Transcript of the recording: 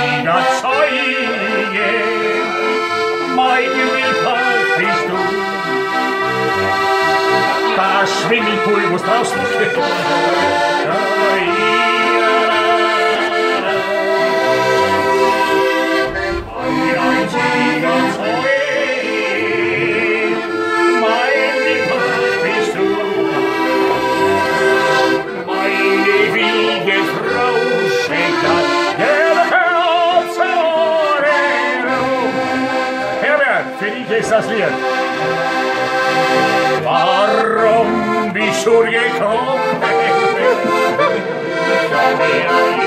antiga Zeuge, mein Geliebter bist du. Das Schwimmelpool muss draußen stehen. Ein einziger Zeuge, mein Geliebter bist du. Meine ewige Frau schenkt das Herz Herbert, für dich ist das Lied. Warum bist du gekommen?